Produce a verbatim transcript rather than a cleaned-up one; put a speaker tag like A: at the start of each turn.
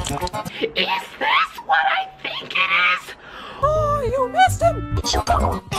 A: Is this what I think it is?
B: Oh, you missed him!